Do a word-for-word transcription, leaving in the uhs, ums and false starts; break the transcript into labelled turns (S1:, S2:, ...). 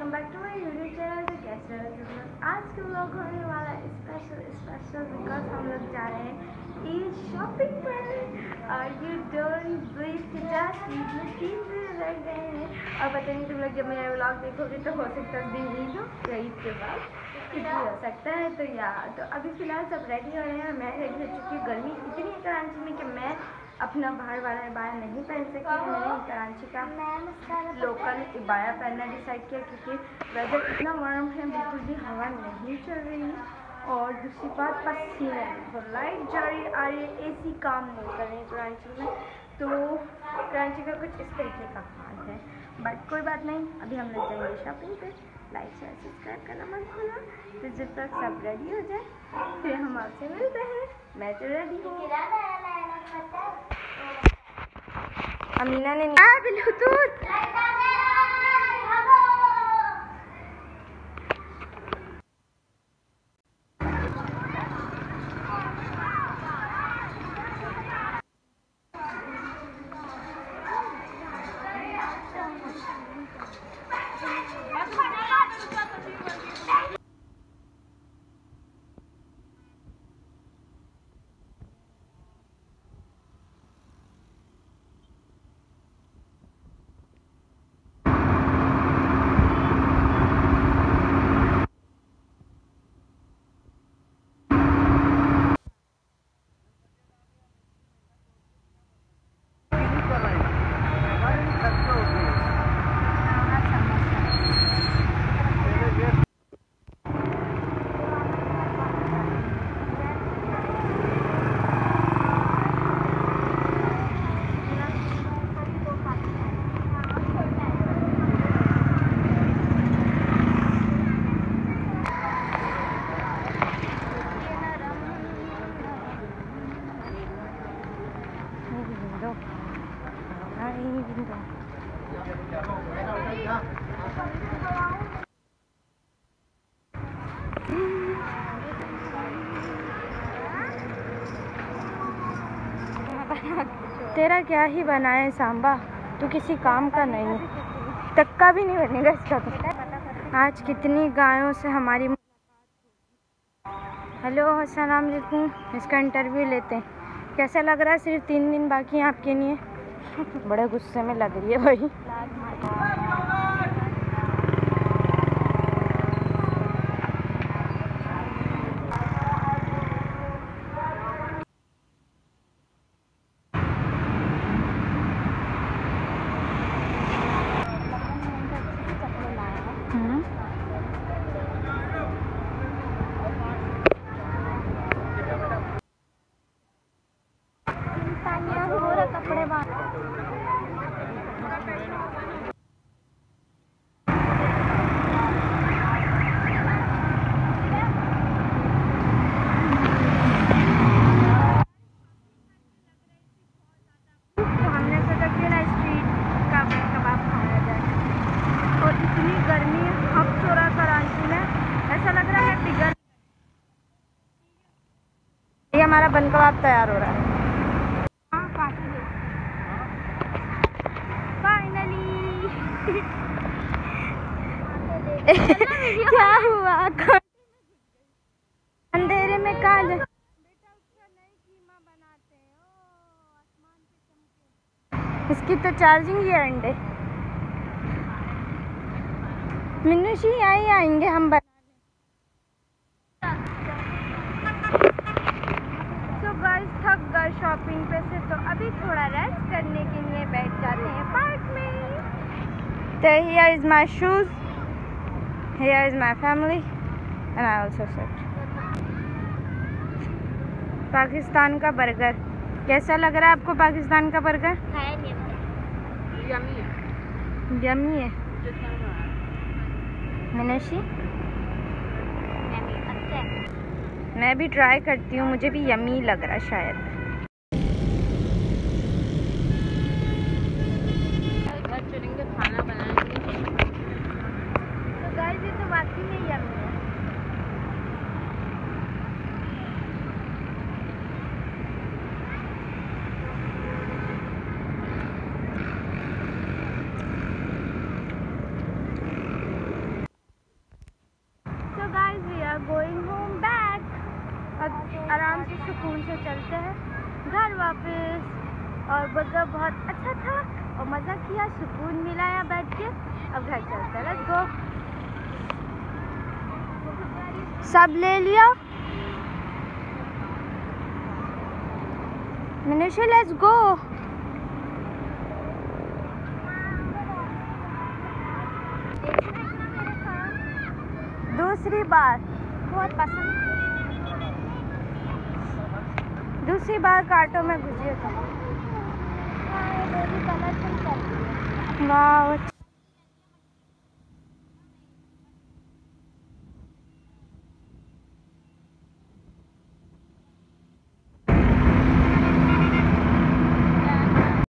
S1: Welcome back to my YouTube channel. तो कैसे हो तुम लोग? आज के व्लॉग होने वाला है स्पेशल स्पेशल बिकॉज हम लोग जा रहे हैं ईद शॉपिंग पर। और यू डोंट बिलीव कि जस्ट ईद में तीन दिन रह गए हैं और पता नहीं तुम लोग जब मेरा व्लॉग देखोगे तो हो सकता है दिन ईद हो या ईद के बाद कुछ भी हो सकता है। तो यार तो अभी फ़िलहाल सब रेडी हो रहे हैं और मैं रेडी हो चुकी हूँ। गर्मी इतनी है कराची में कि मैं अपना बाहर वाला इबाया नहीं पहन सकती। मैंने कराची का लोकल इबाया पहनना डिसाइड किया क्योंकि वेदर इतना वार्म है, बिल्कुल भी हवा नहीं चल रही। और दूसरी बात पसीना तो लाइट जा रही आ रही है, एसी काम नहीं कर रही है कराची में। तो कराची का कुछ इस तरीके का हाल है, बट कोई बात नहीं। अभी हम लोग जाएंगे शॉपिंग पे। लाइक शेयर सब्सक्राइब करना मत भूलना। तो जब तक सब रेडी हो जाए फिर हम आपसे मिलते हैं। मैं तो रेडी हूँ। अमीना ने ब्लूटूथ तेरा क्या ही बना है सांबा, तू किसी काम का नहीं, तक्का भी नहीं बनेगा इसका। तो आज कितनी गायों से हमारी हेलो अस्सलाम वालेकुम, इसका इंटरव्यू लेते हैं। कैसा लग रहा है? सिर्फ तीन दिन बाकी हैं आपके लिए। बड़े गुस्से में लग रही है भाई। हमारा बन कबाब तैयार हो रहा है। फाइनली क्या हुआ? अंधेरे में कहाँ जा? इसकी तो चार्जिंग ही है अंडे। मिनुषी आई आएंगे हम बना। थक गए शॉपिंग पे से, तो अभी थोड़ा रेस्ट करने के लिए बैठ जाते हैं पार्क में। तो here is my shoes, here is my family and I also sit. Pakistan का बर्गर कैसा लग रहा है आपको? पाकिस्तान का बर्गर यम्मी है, यम्मी है मिनशी। मैं भी ट्राई करती हूँ, मुझे भी यम्मी लग रहा है शायद। घर चलेंगे खाना बनाएंगे। तो गाइस ये तो वाकई में यम्मी है। और बर्गर बहुत अच्छा था और मज़ा किया, सुकून मिला यहाँ बैठ के। अब घर चलते हैं, लेट्स गो। सब ले लिया मनीषा, लेट्स गो। दूसरी बार बहुत पसंद, दूसरी बार कांटों में घुसी था। वाह।